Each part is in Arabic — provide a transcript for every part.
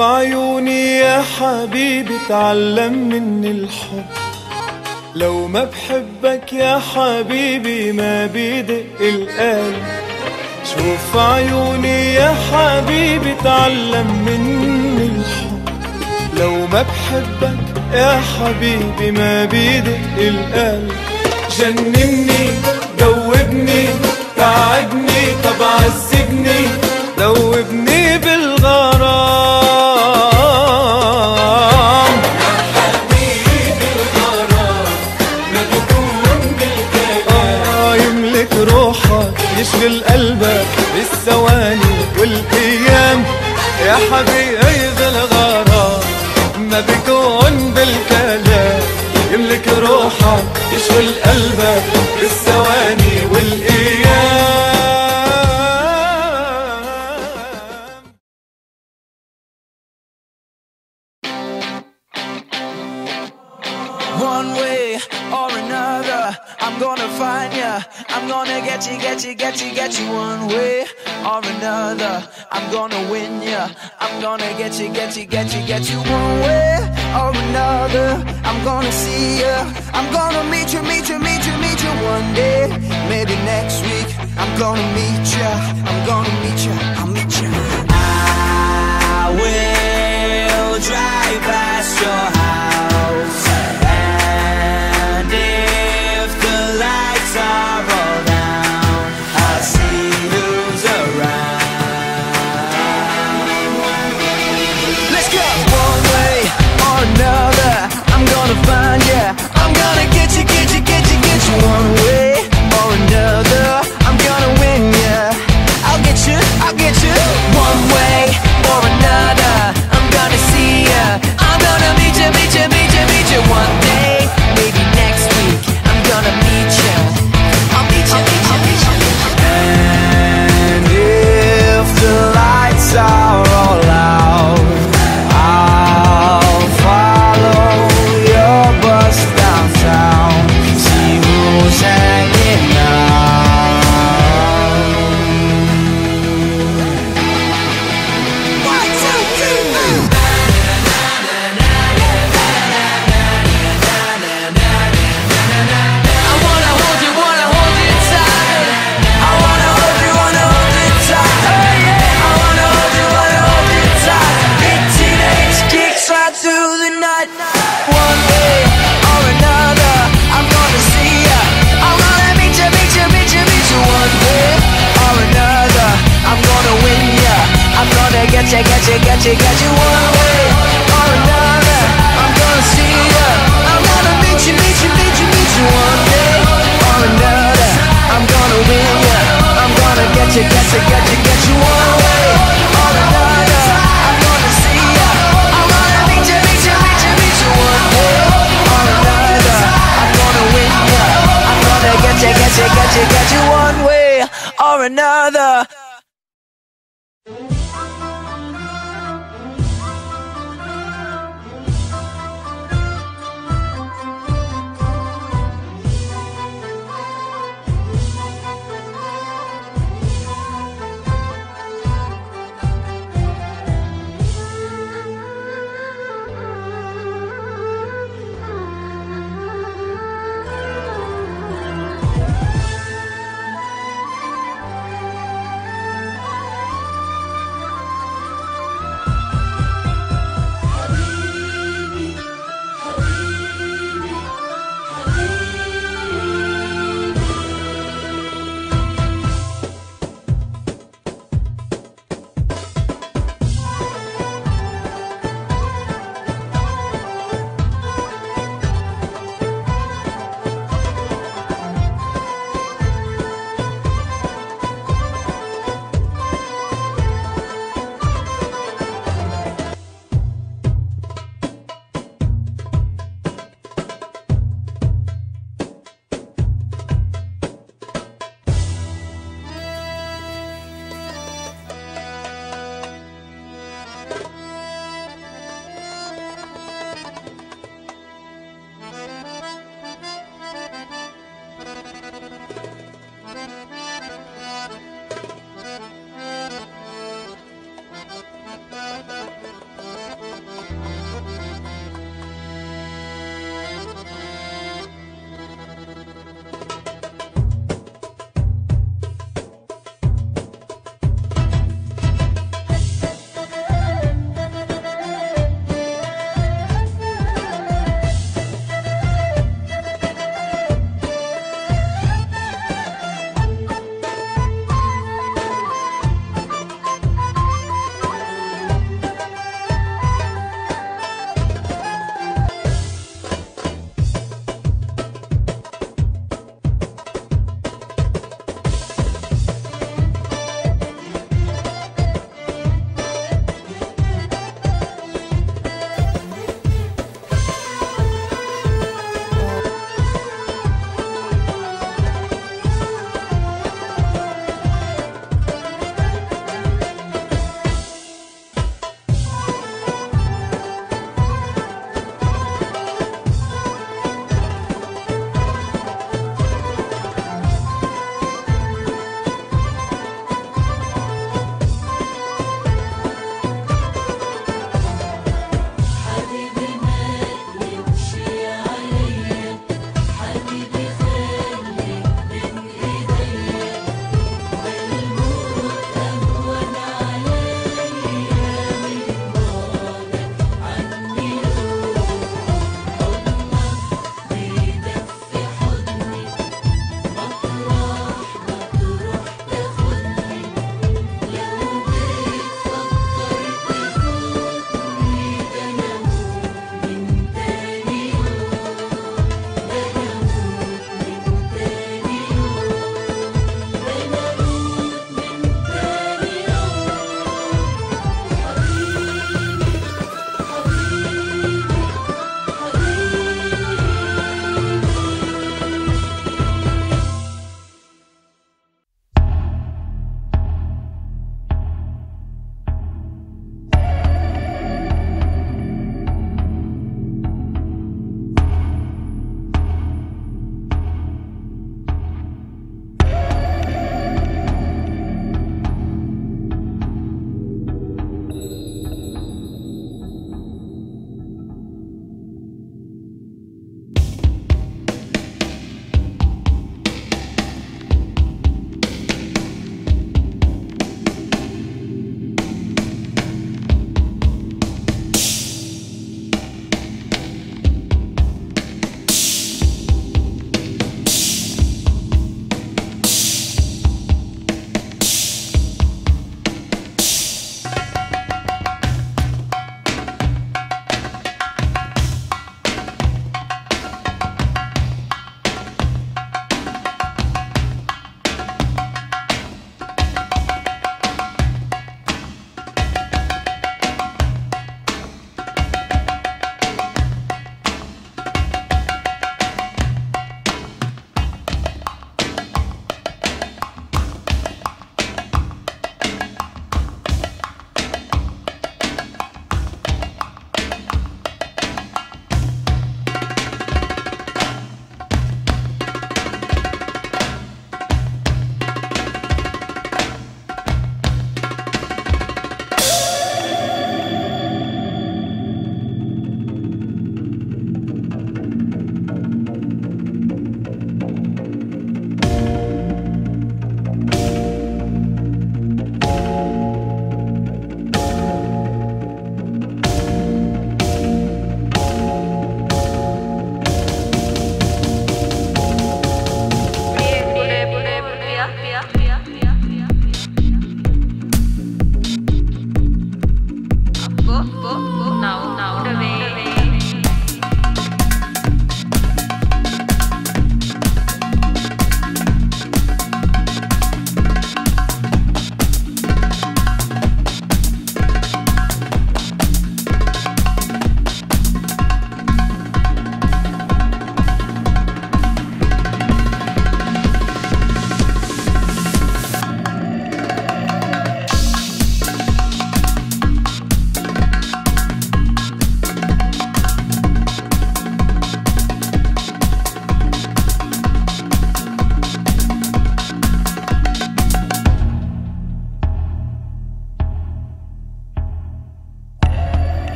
عيوني يا حبيبي اتعلم مني الحب، لو ما بحبك يا حبيبي ما بيدق القلب. شوف عيوني يا حبيبي اتعلم مني الحب، لو ما بحبك يا حبيبي ما بيدق القلب. جنني دوبني تعبني طب عذبني دوبني بالغرام. يا حبيبي الغرام ما بيكون بالكلام، يملك روحك يشغل قلبك بالثواني والايام. يا حبيبي الغرام ما بيكون بالكلام، يملك روحك يشغل قلبك بالثواني والايام. One way or another, I'm gonna find ya. I'm gonna get you, get you, get you, get you. One way or another, I'm gonna win ya. I'm gonna get you, get you, get you, get you. One way or another, I'm gonna see ya. I'm gonna meet you, meet you, meet you, meet you. One day, maybe next week, I'm gonna meet ya. I'm gonna meet ya, I'll meet ya. I will drive past your house. Find ya, I'm gonna get you, get you, get you, get you. One way or another, I'm gonna win ya. I'll get you, I'll get you. One way or another, I'm gonna see ya. I'm gonna meet you, meet you, meet you, meet you. One day, maybe next week, I'm gonna meet ya. I'll meet you, meet you, meet you. And if the lights are all out, I'll follow your bus downtown, see who's hanging out. 1, 2, 3. I wanna hold you tight. I wanna hold you tight. Oh yeah. I wanna hold you tight. Big teenage kicks right through the night. One way or another, I'm gonna see ya. I'm gonna meet you, meet you, meet you, meet you. One way or another, I'm gonna win ya. I'm gonna get you, get you, get you, get you. One way or another, I'm gonna see ya. I'm gonna meet you, meet you, meet you, meet you. One day or another, I'm gonna win ya. I'm gonna get you, get you, get you, get you. One way or another, I'm gonna see ya. I'm gonna meet you, meet you, meet you, meet you. One way or another, I'm gonna win ya. I'm gonna get you, get you, get you, get you. One way or another.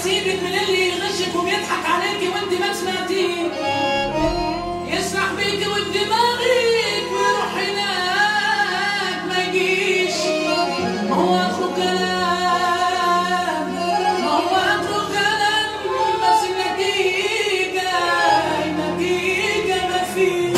يسيبك من اللي يغشك وبيضحك عليكي وانت ما سمعتيه، يسرح بيكي ودماغك ويروح هناك ما يجيش. ما هو اخره كلام، ما هو اخره كلام، بس النتيجة ما فيه.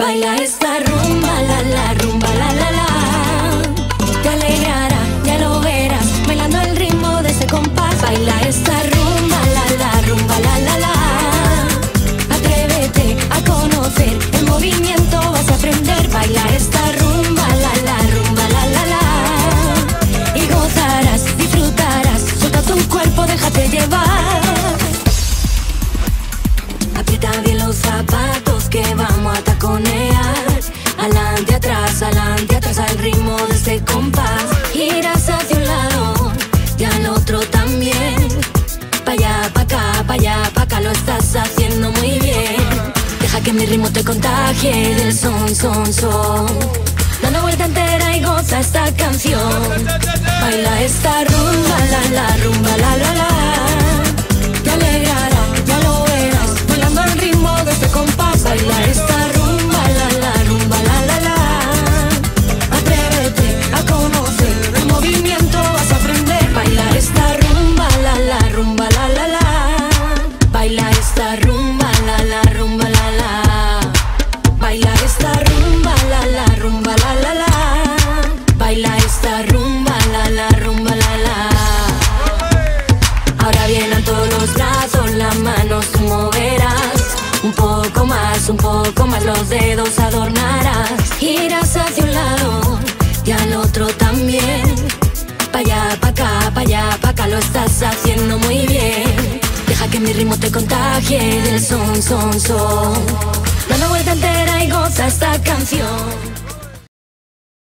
Baila esta rumba, la rumba, la. Te alegrará, ya lo verás, bailando el ritmo de ese compás. Baila esta rumba, la rumba, la. Atrévete a conocer el movimiento, vas a aprender. Baila esta rumba, la rumba, la. Y gozarás, disfrutarás, suelta tu cuerpo, déjate llevar. Aprieta bien los zapatos que vamos a taconear. Adelante, atrás, al ritmo de este compás. Giras hacia un lado y al otro también. Pa' allá, pa' acá, lo estás haciendo muy bien. Deja que mi ritmo te contagie del son. Dando vuelta entera y goza esta canción. Baila esta rumba, la rumba, la. Te alegrará, ya lo verás, bailando al ritmo de este compás. Baila esta rumba, la rumba, la. Atrévete a conocer el movimiento, vas a aprender. Baila esta rumba, la rumba, la. Baila esta rumba, la rumba, la. Baila esta rumba, la rumba, la. Baila esta rumba, la rumba, la. Ahora vienen todos los brazos, las manos tú moverás. Un poco más los dedos adornarás. Giras hacia un lado y al otro también. Pa' allá, pa' acá, lo estás haciendo muy bien. Deja que mi ritmo te contagie del son.